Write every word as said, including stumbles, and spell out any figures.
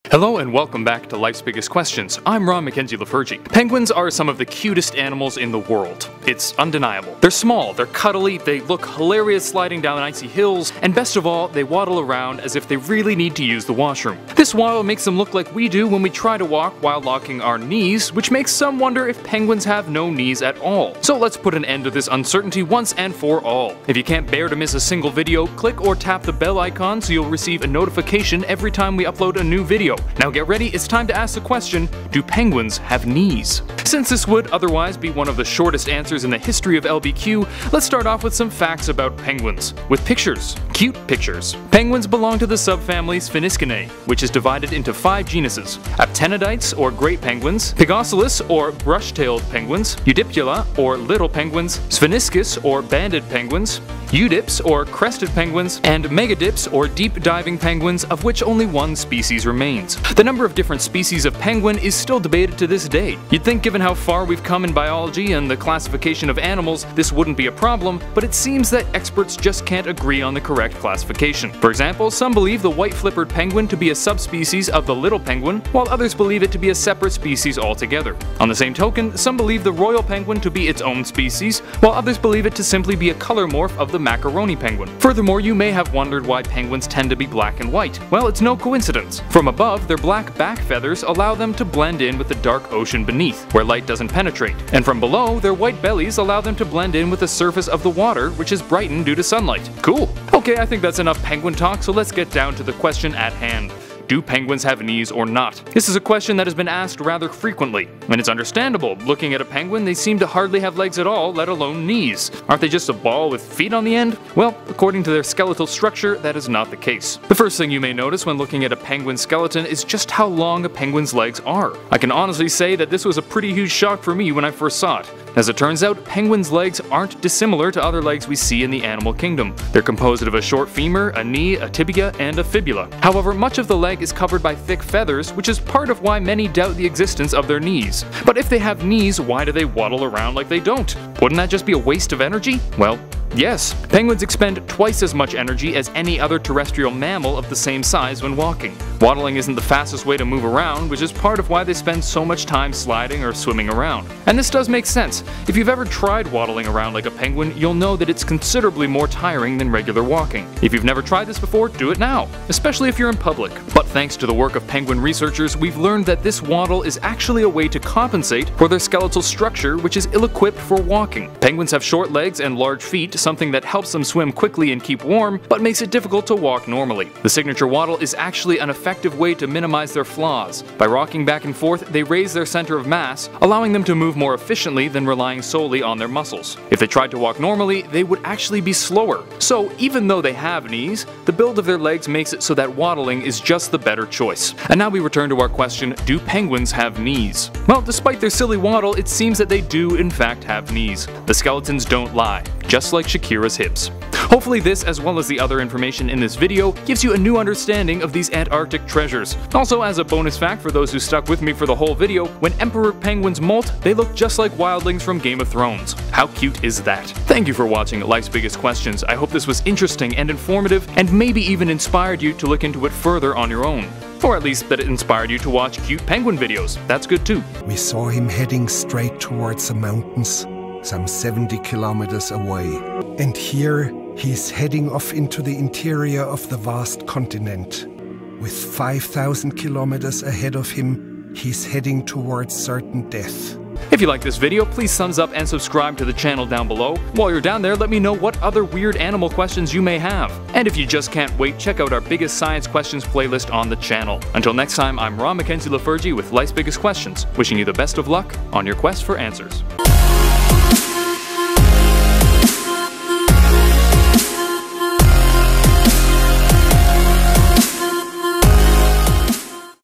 Hello and welcome back to Life's Biggest Questions. I'm Ron Mackenzie Lafergie. Penguins are some of the cutest animals in the world. It's undeniable. They're small, they're cuddly, they look hilarious sliding down icy hills, and best of all, they waddle around as if they really need to use the washroom. This waddle makes them look like we do when we try to walk while locking our knees, which makes some wonder if penguins have no knees at all. So let's put an end to this uncertainty once and for all. If you can't bear to miss a single video, click or tap the bell icon so you'll receive a notification every time we upload a new video. Now get ready, it's time to ask the question, do penguins have knees? Since this would otherwise be one of the shortest answers in the history of L B Q, let's start off with some facts about penguins, with pictures. Cute pictures. Penguins belong to the subfamily Spheniscinae, which is divided into five genuses: Aptenidites, or great penguins, Pygocelos, or brush-tailed penguins, Eudiptula, or little penguins, Spheniscus, or banded penguins, Eudips, or crested penguins, and Megadips, or deep-diving penguins, of which only one species remains. The number of different species of penguin is still debated to this day. You'd think given how far we've come in biology and the classification of animals, this wouldn't be a problem, but it seems that experts just can't agree on the correct classification. For example, some believe the white-flippered penguin to be a subspecies of the little penguin, while others believe it to be a separate species altogether. On the same token, some believe the royal penguin to be its own species, while others believe it to simply be a color morph of the macaroni penguin. Furthermore, you may have wondered why penguins tend to be black and white. Well, it's no coincidence. From above, their black back feathers allow them to blend in with the dark ocean beneath, where light doesn't penetrate. And from below, their white bellies allow them to blend in with the surface of the water, which is brightened due to sunlight. Cool. Okay, I think that's enough penguin talk, so let's get down to the question at hand. Do penguins have knees or not? This is a question that has been asked rather frequently, and it's understandable. Looking at a penguin, they seem to hardly have legs at all, let alone knees. Aren't they just a ball with feet on the end? Well, according to their skeletal structure, that is not the case. The first thing you may notice when looking at a penguin skeleton is just how long a penguin's legs are. I can honestly say that this was a pretty huge shock for me when I first saw it. As it turns out, penguins' legs aren't dissimilar to other legs we see in the animal kingdom. They're composed of a short femur, a knee, a tibia, and a fibula. However, much of the leg is covered by thick feathers, which is part of why many doubt the existence of their knees. But if they have knees, why do they waddle around like they don't? Wouldn't that just be a waste of energy? Well, yes. Penguins expend twice as much energy as any other terrestrial mammal of the same size when walking. Waddling isn't the fastest way to move around, which is part of why they spend so much time sliding or swimming around. And this does make sense. If you've ever tried waddling around like a penguin, you'll know that it's considerably more tiring than regular walking. If you've never tried this before, do it now, especially if you're in public. But thanks to the work of penguin researchers, we've learned that this waddle is actually a way to compensate for their skeletal structure, which is ill-equipped for walking. Penguins have short legs and large feet, something that helps them swim quickly and keep warm, but makes it difficult to walk normally. The signature waddle is actually an effective way to minimize their flaws. By rocking back and forth, they raise their center of mass, allowing them to move more efficiently than relying solely on their muscles. If they tried to walk normally, they would actually be slower. So even though they have knees, the build of their legs makes it so that waddling is just the better choice. And now we return to our question, do penguins have knees? Well, despite their silly waddle, it seems that they do in fact have knees. The skeletons don't lie, just like Shakira's hips. Hopefully this, as well as the other information in this video, gives you a new understanding of these Antarctic treasures. Also, as a bonus fact for those who stuck with me for the whole video, when emperor penguins molt, they look just like wildlings from Game of Thrones. How cute is that? Thank you for watching Life's Biggest Questions. I hope this was interesting and informative, and maybe even inspired you to look into it further on your own. Or at least that it inspired you to watch cute penguin videos. That's good too. We saw him heading straight towards the mountains, some seventy kilometers away. And here he's heading off into the interior of the vast continent. With five thousand kilometers ahead of him, he's heading towards certain death. If you like this video, please thumbs up and subscribe to the channel down below. While you're down there, let me know what other weird animal questions you may have. And if you just can't wait, check out our Biggest Science Questions playlist on the channel. Until next time, I'm Ron Mackenzie Lafergie with Life's Biggest Questions, wishing you the best of luck on your quest for answers.